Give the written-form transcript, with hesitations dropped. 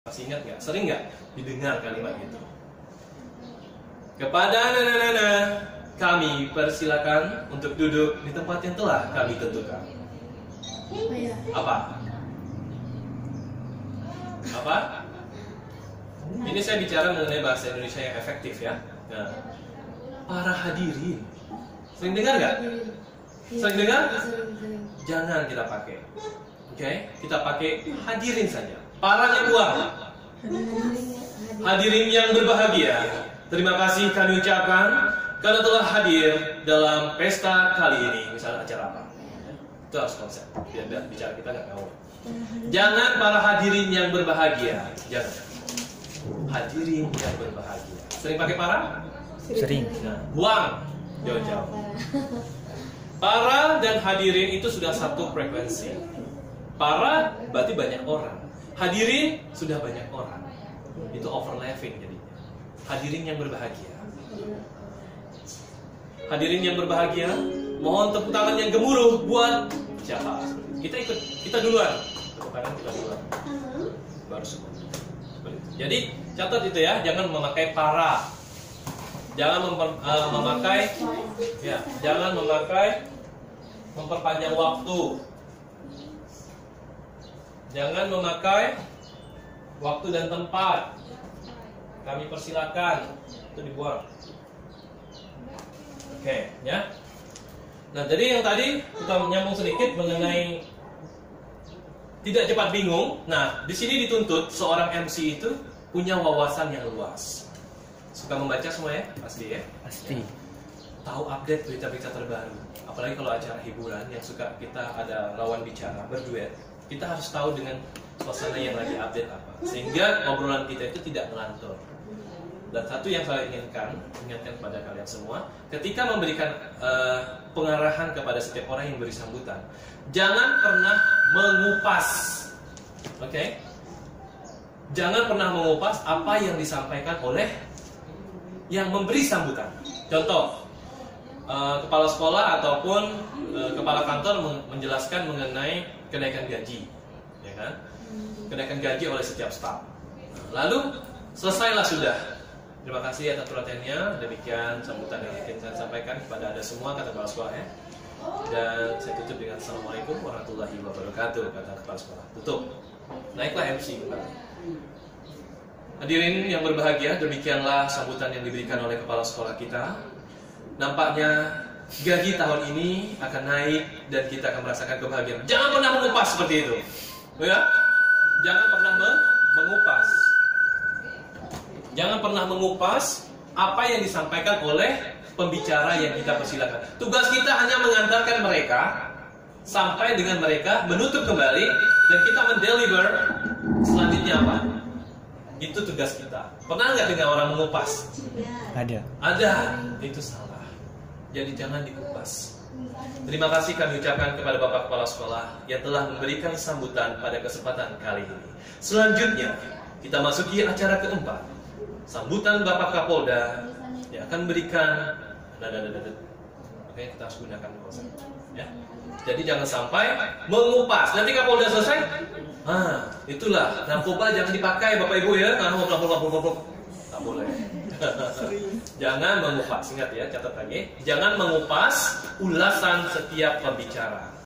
Masih ingat nggak? Sering nggak didengar kalimat itu? Kepada nana-nana, kami persilakan untuk duduk di tempat yang telah kami tentukan. Apa? Apa? Ini saya bicara mengenai bahasa Indonesia yang efektif ya. Nah, para hadirin, sering dengar nggak? Sering dengar? Jangan kita pakai. Oke, kita pakai hadirin saja. Paranya buang. Hadirin yang berbahagia, terima kasih kami ucapkan karena telah hadir dalam pesta kali ini. Misalnya acara apa? Itu harus konsep. Biar bicara kita nggak ngawur. Jangan para hadirin yang berbahagia. Jangan. Hadirin yang berbahagia. Sering pakai para? Sering. Nah, buang. Jauh-jauh. Para dan hadirin itu sudah satu frekuensi. Para berarti banyak orang. Hadirin sudah banyak orang. Itu overlapping jadinya. Hadirin yang berbahagia. Hadirin yang berbahagia, mohon tepuk tangan yang gemuruh buat siapa? Kita duluan. Tepuk tangan kita duluan. Baru semua. Jadi catat itu ya, jangan memakai para. Jangan memakai ya, jangan memakai memperpanjang waktu. Jangan memakai waktu dan tempat. Kami persilakan itu dibuang. Oke, ya. Nah, jadi yang tadi kita menyambung sedikit mengenai tidak cepat bingung. Nah, di sini dituntut seorang MC itu punya wawasan yang luas. Suka membaca semua ya? Pasti ya? Pasti. Tahu update berita-berita terbaru. Apalagi kalau acara hiburan yang suka kita ada lawan bicara, berduet. Kita harus tahu dengan suasana yang lagi update apa. Sehingga obrolan kita itu tidak melantur. Dan satu yang saya inginkan kepada kalian semua, ketika memberikan pengarahan kepada setiap orang yang beri sambutan, jangan pernah mengupas, oke? Jangan pernah mengupas apa yang disampaikan oleh yang memberi sambutan. Contoh, kepala sekolah ataupun kepala kantor menjelaskan mengenai kenaikan gaji, ya kan? Kenaikan gaji oleh setiap staf. Lalu selesailah sudah. Terima kasih atas perhatiannya. Demikian sambutan yang ingin saya sampaikan kepada Anda semua, kata kepala sekolah ya. Dan saya tutup dengan Assalamualaikum warahmatullahi wabarakatuh, kata kepala sekolah. Tutup. Naiklah MC kembali. Hadirin yang berbahagia, demikianlah sambutan yang diberikan oleh kepala sekolah kita. Nampaknya gaji tahun ini akan naik dan kita akan merasakan kebahagiaan. Jangan pernah mengupas seperti itu, ya. Jangan pernah mengupas. Jangan pernah mengupas apa yang disampaikan oleh pembicara yang kita persilakan. Tugas kita hanya mengantarkan mereka sampai dengan mereka menutup kembali dan kita mendeliver selanjutnya apa? Itu tugas kita. Pernah nggak dengar orang mengupas? Ada. Ada. Itu salah. Jadi jangan dikupas. Terima kasih kami ucapkan kepada Bapak Kepala Sekolah yang telah memberikan sambutan pada kesempatan kali ini. Selanjutnya kita masuki acara keempat. Sambutan Bapak Kapolda yang akan memberikan oke, kita harus gunakan konsep ya. Jadi jangan sampai mengupas. Nanti Kapolda selesai, itulah narkoba jangan dipakai Bapak Ibu ya. Tak boleh. Jangan mengupas. Ingat ya, catat lagi. Jangan mengupas ulasan setiap pembicara.